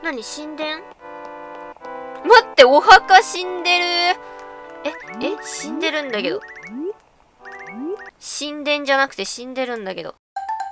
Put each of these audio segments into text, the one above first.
何神殿？待って、お墓死んでる。死んでるんだけど。神殿じゃなくて死んでるんだけど。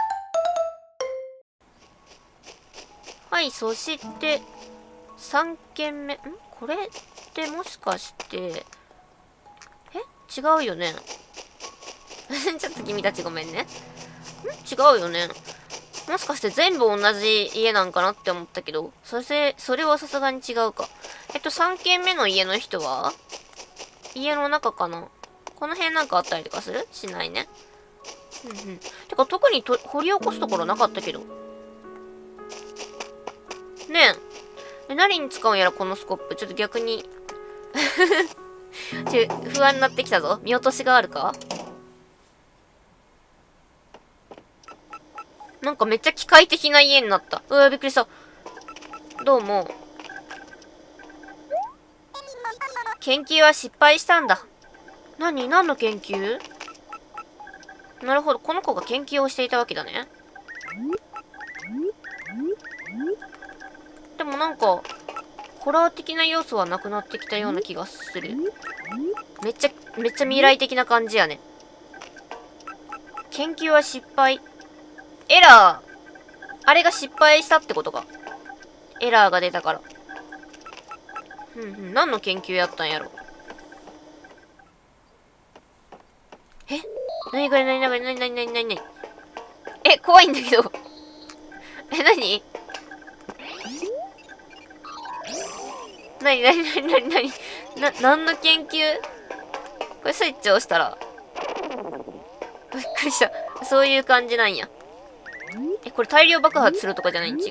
はい、そして、3軒目。これってもしかして、違うよね。ちょっと君たちごめんね。違うよね。もしかして全部同じ家なんかなって思ったけど、それはさすがに違うか。3軒目の家の人は家の中かな？この辺なんかあったりとかする？しないね。てか、特に掘り起こすところなかったけど。ねえ。何に使うんやろ、このスコップ。ちょっと逆に。不安になってきたぞ。見落としがあるか？なんかめっちゃ機械的な家になった。うわ、びっくりした。どうも。研究は失敗したんだ。何の研究？なるほど、この子が研究をしていたわけだね。でもなんか、ホラー的な要素はなくなってきたような気がする。めっちゃ未来的な感じやね。研究は失敗。エラー。あれが失敗したってことか。エラーが出たから。何の研究やったんやろ。なにこれ、なに怖いんだけど。なに何の研究？これスイッチ押したら。びっくりした。そういう感じなんや。これ大量爆発するとかじゃない？違うん。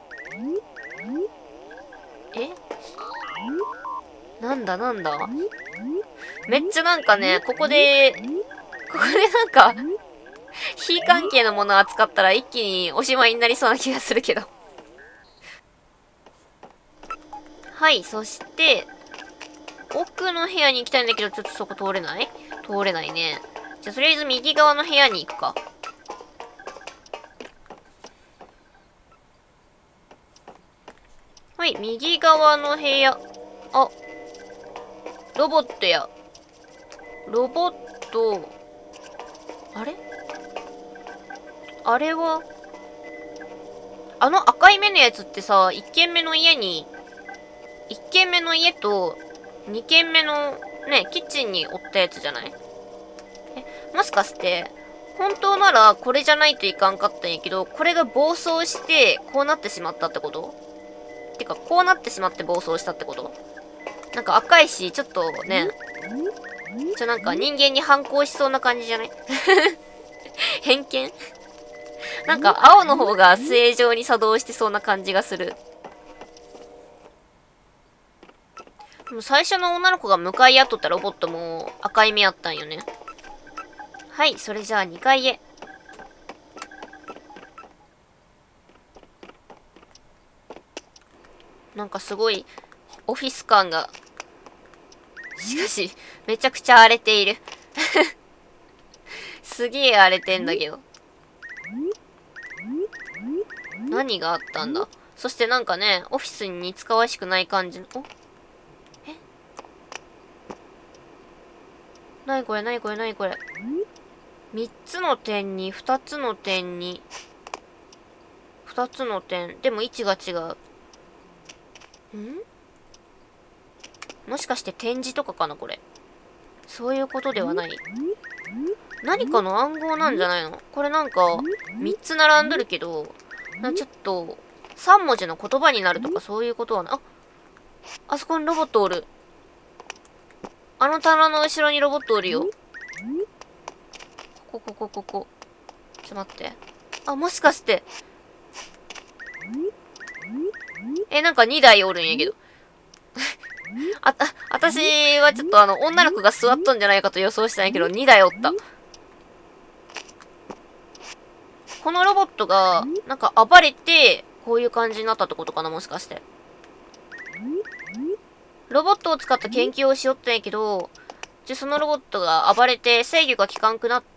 なんだめっちゃなんかね、ここでなんか、火関係のものを扱ったら一気におしまいになりそうな気がするけど。はい、そして、奥の部屋に行きたいんだけど、ちょっとそこ通れないね。じゃあ、とりあえず右側の部屋に行くか。はい、右側の部屋。あ、ロボットや。ロボット、あれは、あの赤い目のやつってさ、1軒目の家と2軒目のね、キッチンにおったやつじゃない？もしかして、本当ならこれじゃないといかんかったんやけど、これが暴走して、こうなってしまったってこと？てか、こうなってしまって暴走したってこと？なんか赤いし、ちょっとね、なんか人間に反抗しそうな感じじゃない？偏見？なんか青の方が正常に作動してそうな感じがする。でも最初の女の子が向かい合っとったロボットも赤い目やったんよね。はい、それじゃあ2階へ。なんかすごいオフィス感が。しかし、めちゃくちゃ荒れている。すげえ荒れてんだけど。何があったんだ？そしてなんかね、オフィスに似つかわしくない感じの。なにこれ3つの点に、2つの点に、2つの点。でも位置が違う。もしかして展示とかかなこれ。そういうことではない。何かの暗号なんじゃないの？これなんか、3つ並んどるけど、ちょっと、3文字の言葉になるとかそういうことはな。あそこにロボットおる。あの棚の後ろにロボットおるよ。ここ。ちょっと待って。もしかして。なんか2台おるんやけど。私はちょっと女の子が座っとんじゃないかと予想したんやけど、2台おった。このロボットが、なんか暴れて、こういう感じになったってことかな、もしかして。ロボットを使った研究をしよったんやけど、そのロボットが暴れて制御が効かんくなって、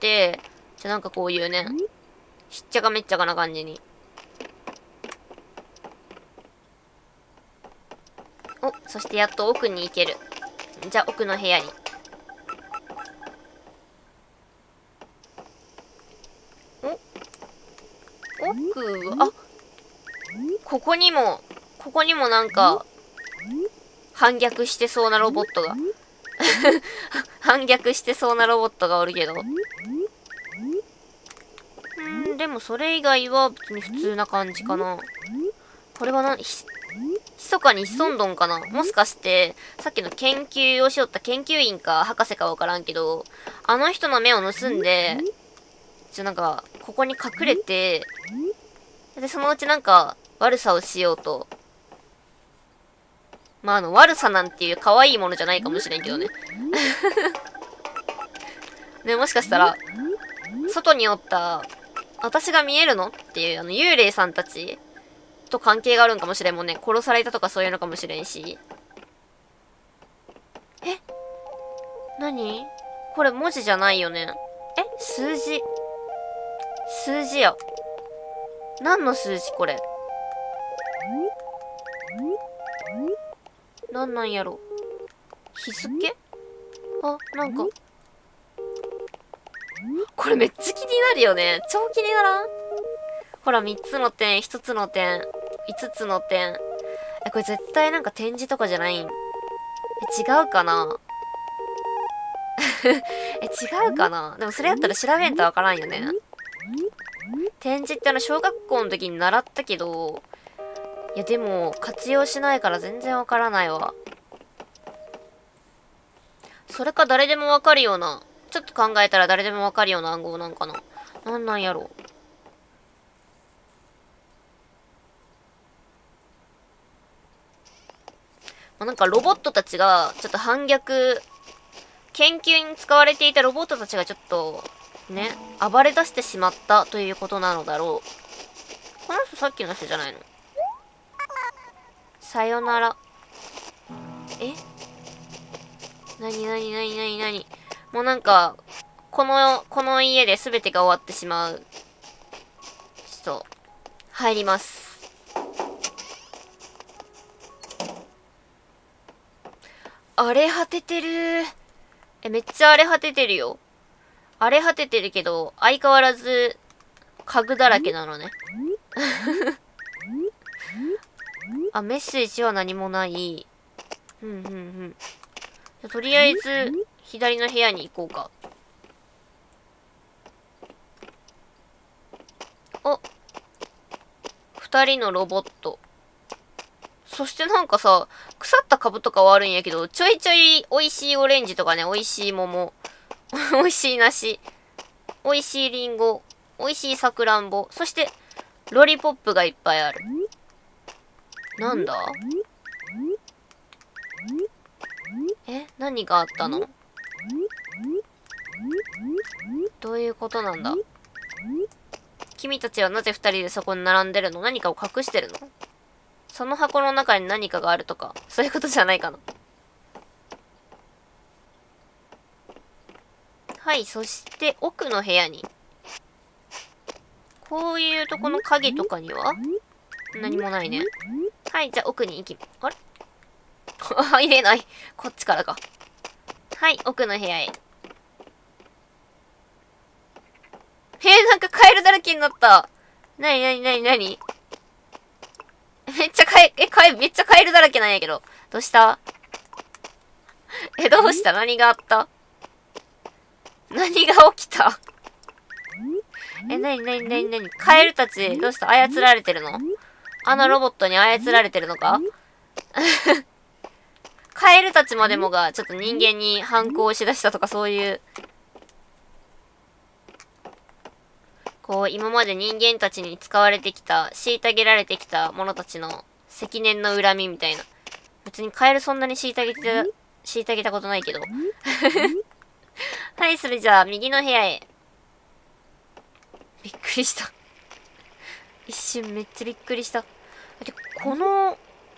なんかこういうね、しっちゃかめっちゃかな感じに。 お、そしてやっと奥に行ける。じゃあ奥の部屋に。奥は、あ、ここにもなんか、反逆してそうなロボットが。反逆してそうなロボットがおるけど。でもそれ以外は別に普通な感じかな。これは密かに潜んどんかな。もしかして、さっきの研究をしよった研究員か博士かわからんけど、あの人の目を盗んで、なんか、ここに隠れて、で、そのうちなんか、悪さをしようと。まあ、悪さなんていう可愛いものじゃないかもしれんけどね。ね、もしかしたら、外におった、私が見えるのっていう、幽霊さんたちと関係があるんかもしれんもんね。殺されたとかそういうのかもしれんし。え？何？これ文字じゃないよね。数字。数字や。何の数字これ。何なんやろ。日付？あ、なんか。これめっちゃ気になるよね。超気にならん？ほら、3つの点、1つの点、5つの点。これ絶対なんか展示とかじゃないん？違うかな？違うかな？でもそれやったら調べんとわからんよね。展示って小学校の時に習ったけど、いやでも活用しないから全然わからないわ。それか誰でもわかるような、ちょっと考えたら誰でもわかるような暗号なんかな。なんなんやろ。なんかロボットたちが、ちょっと反逆、研究に使われていたロボットたちがちょっと、ね、暴れ出してしまったということなのだろう。この人さっきの人じゃないの？さよなら。なにもうなんか、この家で全てが終わってしまう。ちょっと、入ります。荒れ果ててる。めっちゃ荒れ果ててるよ。荒れ果ててるけど、相変わらず、家具だらけなのね。あ、メッセージは何もない。とりあえず、左の部屋に行こうか。お。2人のロボット。そしてなんかさ、腐った株とかはあるんやけど、ちょいちょい美味しいオレンジとかね、美味しい桃、美味しい梨、美味しいリンゴ、美味しいさくらんぼ、そして、ロリポップがいっぱいある。なんだ？何があったの？どういうことなんだ？君たちはなぜ2人でそこに並んでるの？何かを隠してるの？その箱の中に何かがあるとか、そういうことじゃないかな。はい、そして奥の部屋に。こういうとこの影とかには何もないね。はい、じゃあ奥にあれ入れない。こっちからか。はい、奥の部屋へ。なんかカエルだらけになった。なにめっちゃめっちゃカエルだらけなんやけど。どうした？どうした？何があった？何が起きた？カエルたち、どうした？操られてるの？あのロボットに操られてるのか？カエルたちまでもがちょっと人間に反抗しだしたとかそういう、こう今まで人間たちに使われてきた、虐げられてきた者たちの積年の恨みみたいな。別にカエルそんなに虐げたことないけど。はい、それじゃあ右の部屋へ。びっくりした。一瞬めっちゃびっくりした。で、この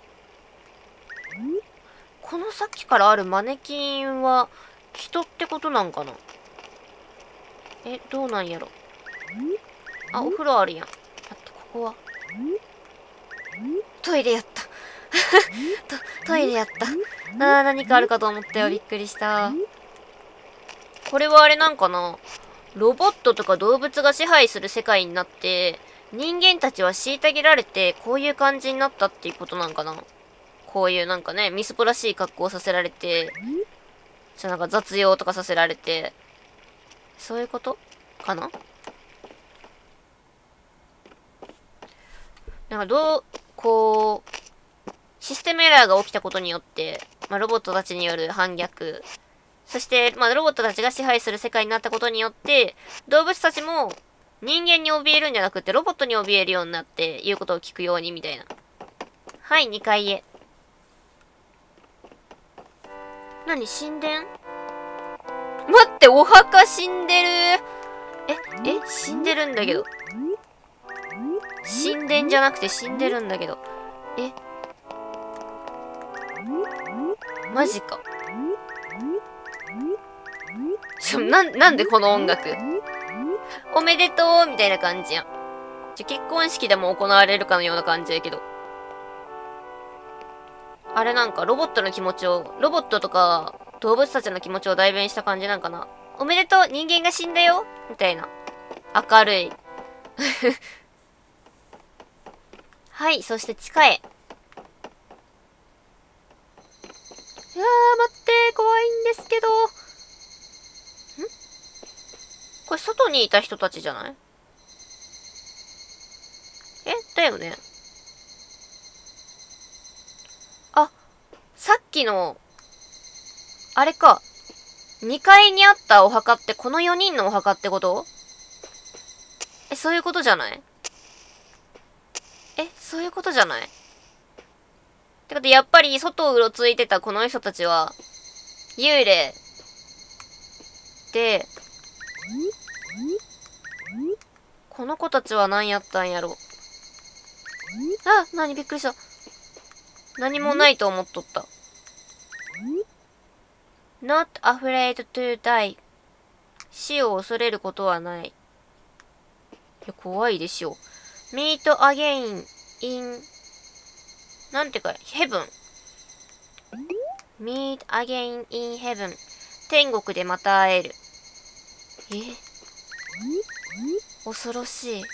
さっきからあるマネキンは人ってことなんかな？どうなんやろ。あ、お風呂あるやん。待って、ここはトイレやった。 トイレやった。何かあるかと思ったよ。びっくりした。これはあれなんかな？ロボットとか動物が支配する世界になって、人間たちは虐げられて、こういう感じになったっていうことなんかな？こういうなんかね、みすぼらしい格好をさせられて、なんか雑用とかさせられて、そういうことかな？なんかこう、システムエラーが起きたことによって、ロボットたちによる反逆、そして、ロボットたちが支配する世界になったことによって、動物たちも人間に怯えるんじゃなくて、ロボットに怯えるようになって、言うことを聞くように、みたいな。はい、2階へ。何、神殿？待って、お墓死んでる。死んでるんだけど。神殿じゃなくて死んでるんだけど。マジか。なんでこの音楽？おめでとうみたいな感じやん。結婚式でも行われるかのような感じやけど。あれなんかロボットの気持ちを、ロボットとか動物たちの気持ちを代弁した感じなんかな。おめでとう人間が死んだよみたいな。明るい。はい、そして地下へ。いやー、待って、怖いんですけど。これ外にいた人たちじゃない？だよね。あ、さっきの、あれか。2階にあったお墓ってこの4人のお墓ってこと？そういうことじゃない？そういうことじゃない？ってことで、やっぱり外をうろついてたこの人たちは、幽霊。で、この子たちは何やったんやろ。びっくりした。何もないと思っとった。not afraid to die. 死を恐れることはない。いや、怖いでしょ。meet again in なんていうか、heaven. meet again in heaven. 天国でまた会える。恐ろしい。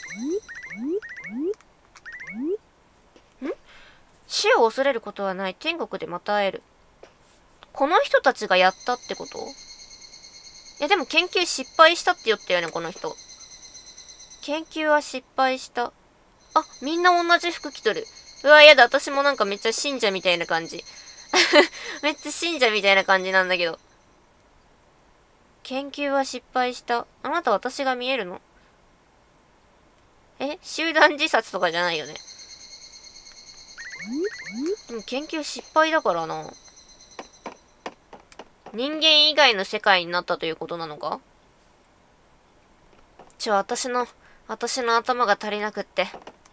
死を恐れることはない。天国でまた会える。この人たちがやったってこと？いや、でも研究失敗したって言ったよね、この人。研究は失敗した。みんな同じ服着とる。うわ、やだ、私もなんかめっちゃ信者みたいな感じ。めっちゃ信者みたいな感じなんだけど。研究は失敗した。あなた私が見えるの？集団自殺とかじゃないよね。でも研究失敗だからな。人間以外の世界になったということなのか？私の頭が足りなくって。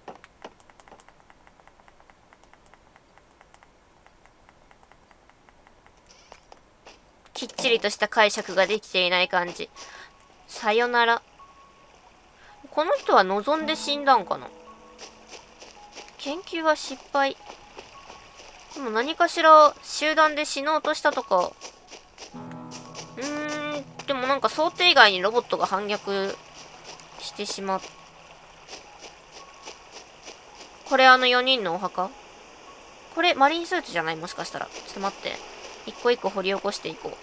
きっちりとした解釈ができていない感じ。さよなら。この人は望んで死んだんかな？研究は失敗。でも何かしら集団で死のうとしたとか。でもなんか想定外にロボットが反逆してしまう。これ4人のお墓？これマリンスーツじゃない？もしかしたら。ちょっと待って。一個一個掘り起こしていこう。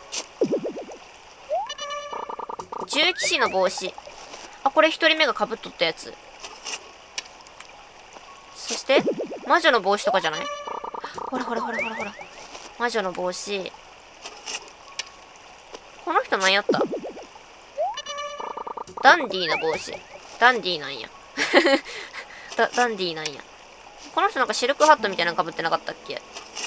重騎士の帽子。これ一人目が被っとったやつ。そして、魔女の帽子とかじゃない？ほら。魔女の帽子。この人何やった？ダンディーな帽子。ダンディーなんや。ダンディーなんや。この人なんかシルクハットみたいなの被ってなかったっけ？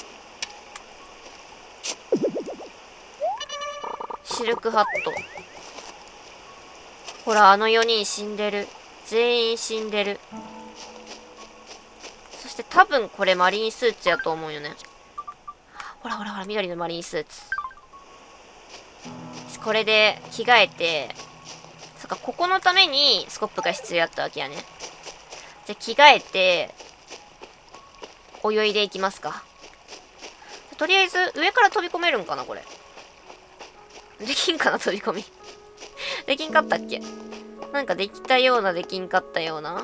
シルクハット。ほら、4人死んでる。全員死んでる。そして多分これマリンスーツやと思うよね。ほら、緑のマリンスーツ。これで着替えて、そっか、ここのためにスコップが必要やったわけやね。じゃあ着替えて、 泳いでいきますか。とりあえず、上から飛び込めるんかな、これ。できんかな、飛び込み。できんかったっけ？なんかできたような、できんかったような。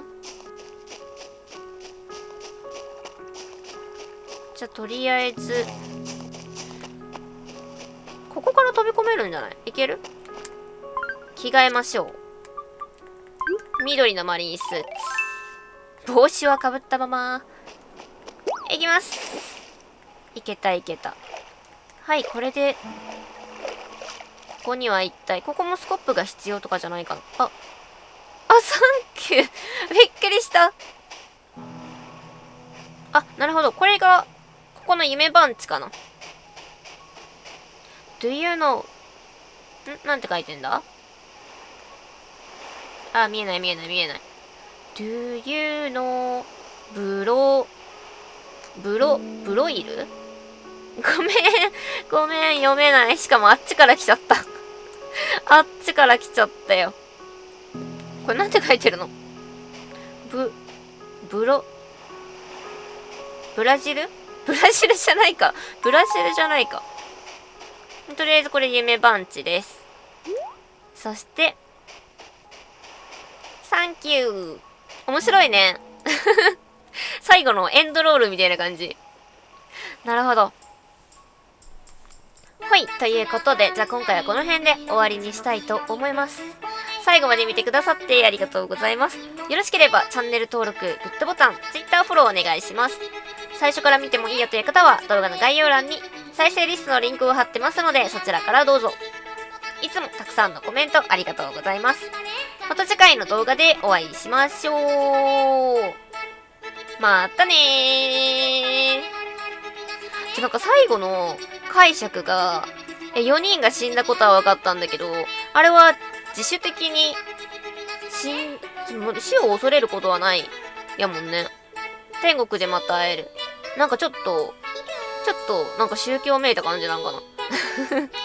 じゃあ、とりあえず、ここから飛び込めるんじゃない？いける？着替えましょう。緑のマリンスーツ。帽子はかぶったまま。いきます。いけたいけた。はい、これで、ここには一体、ここもスコップが必要とかじゃないかな。あ、サンキュー。びっくりした。あ、なるほど。これが、ここの夢番地かな。Do you know? なんて書いてんだ？あ、見えない。Do you know? ブロイル？ごめん、読めない。しかもあっちから来ちゃった。あっちから来ちゃったよ。これなんて書いてるの？ブラジルじゃないか。ブラジルじゃないか。とりあえずこれ夢番地です。そして、サンキュー。面白いね。最後のエンドロールみたいな感じ。なるほど。はい。ということで、じゃあ今回はこの辺で終わりにしたいと思います。最後まで見てくださってありがとうございます。よろしければチャンネル登録、グッドボタン、Twitter フォローお願いします。最初から見てもいいよという方は動画の概要欄に再生リストのリンクを貼ってますのでそちらからどうぞ。いつもたくさんのコメントありがとうございます。また次回の動画でお会いしましょう。またねー。なんか最後の解釈が、4人が死んだことは分かったんだけど、あれは自主的に死を恐れることはないやもんね。天国でまた会える。なんかちょっと、なんか宗教めいた感じなんかな。